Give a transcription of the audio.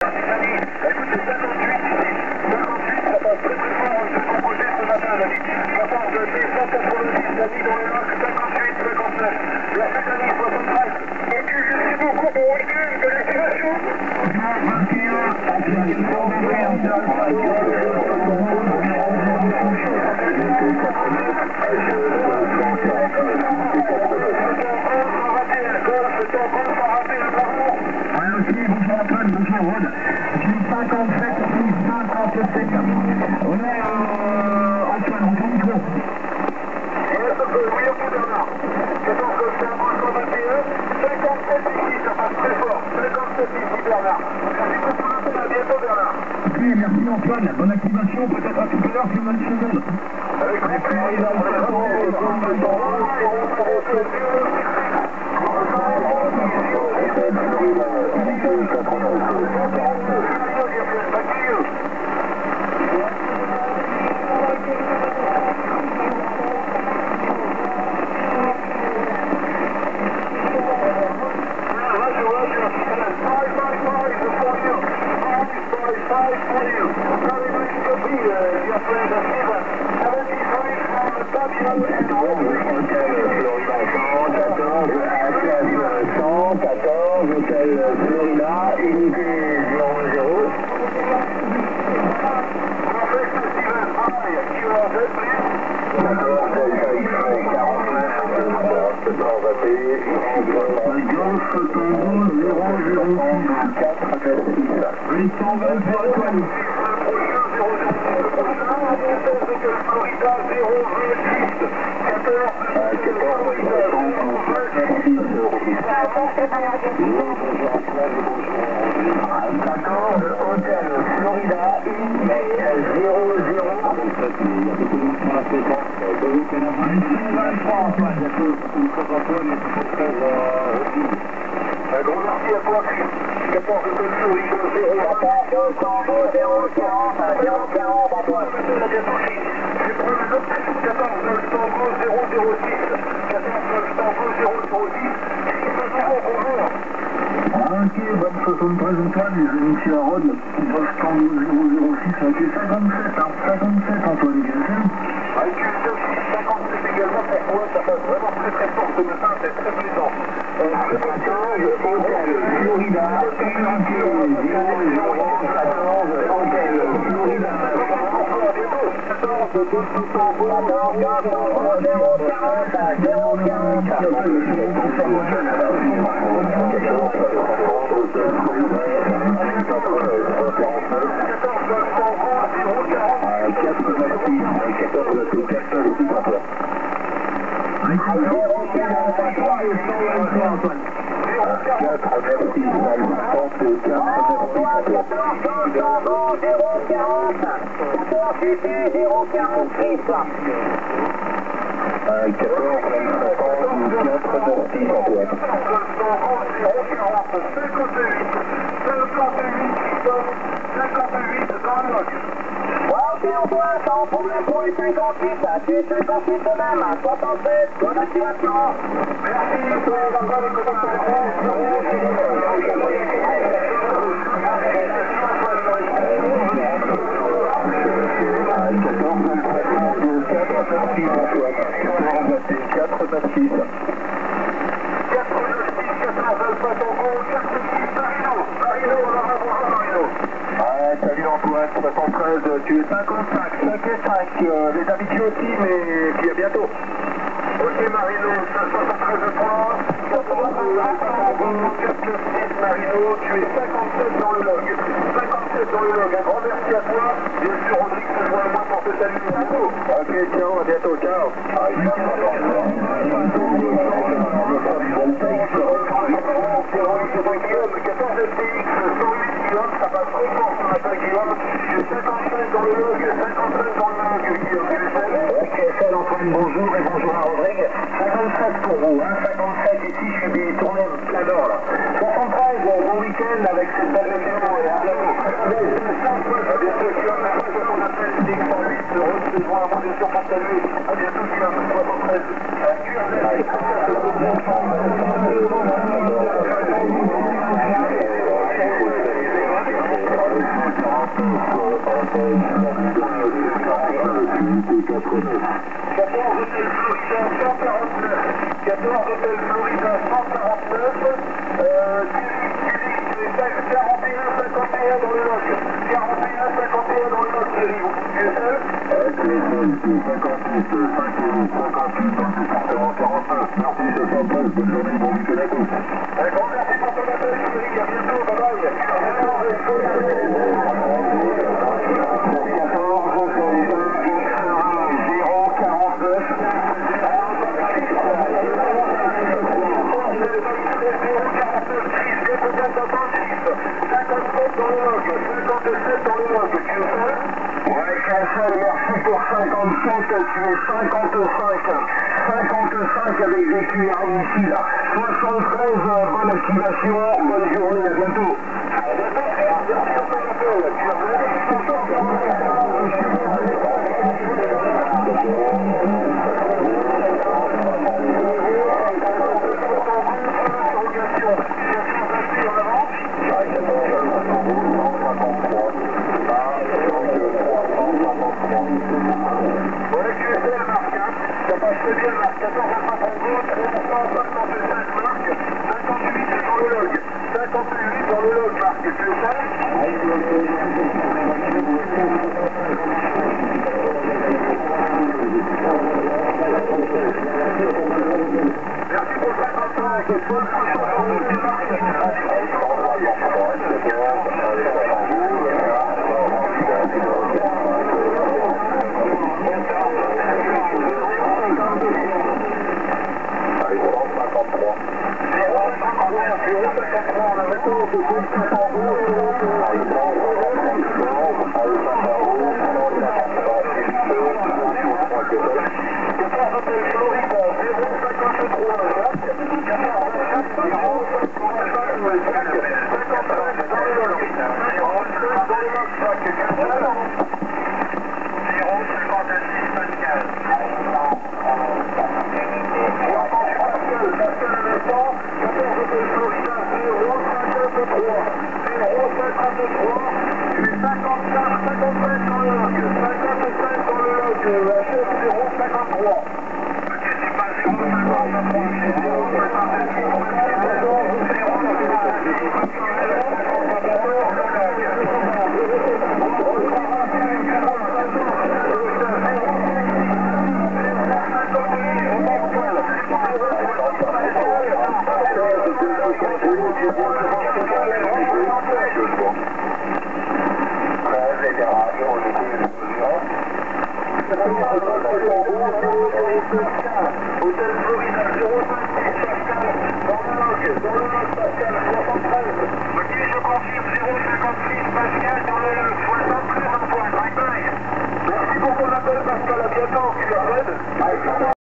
Écoutez, 58 ici. 58, ça passe très très fort. On s'est composé ce matin, l'ami. 62, 190, l'ami dans les marques 58, 59. La Fétanie, 73. Et puis, merci beaucoup pour week-end de l'activation. Bonjour Antoine, bonjour Rod. Je suis 57 puis 57. On est Antoine, on tourne micro. Oui, au bout Bernard. 14 c'est un bon 57 ici, ça passe très fort. 57 ici Bernard. Merci beaucoup Antoine, à bientôt Bernard. Ok, merci Antoine, bonne activation, peut-être à tout à l'heure, plus 20 secondes. Avec grand plaisir, hôtel Florida, unité 00. Un gros merci à toi, 14 Ok, bonne 73 Antoine, les amis chez Rod, Tango 006, ok, 57 Antoine, bien sûr. Avec une 57 également, pour toi, ça passe vraiment très très fort ce matin, c'est très plaisant. Florida, unité 014, hôtel Florida. Sans problème pour les 58, ça fait 58 de même, 67, bonne activation. Merci, salut Antoine, 73, tu es 55, 5 et 5, les amitiés aussi, mais puis à bientôt. Ok Marino, 73 points, 496 Marino, tu es 57 dans le log. 57 dans le log, un grand merci à toi. Bien sûr Rodrigue se joint à moi pour te saluer bientôt. Ok, ciao, à bientôt, ciao. Ça passe très fort sur la plaque Guillaume. J'ai 55 dans le log, 55 dans le log, Guillaume. Ok, salut Antoine, bonjour et bonjour à Rodrigue. 57 pour vous, hein, 57 ici, je fais des tournées plein d'or là. 73, bon week-end avec cette belle météo et à bientôt. À bientôt Guillaume, après je qu'on appelle X108, se joint à moi bien sûr pour saluer. À bientôt Guillaume, 73. À Curzet, hôtel Florida 149, 41-51 dans le log. 41-51 dans le log, tu es seul? Avec les 58, 58 dans le département 49. Merci de votre bonne journée, bon week-end à tous. Un grand merci pour ton appel, Chérie, à bientôt, bye bye. 57 dans le log, 57 dans le log, tu es seul? Ouais, Cancel, merci pour 57, tu es 55 avec des cuillères ici là. 73, bonne activation, bonne journée, à bientôt. Hôtel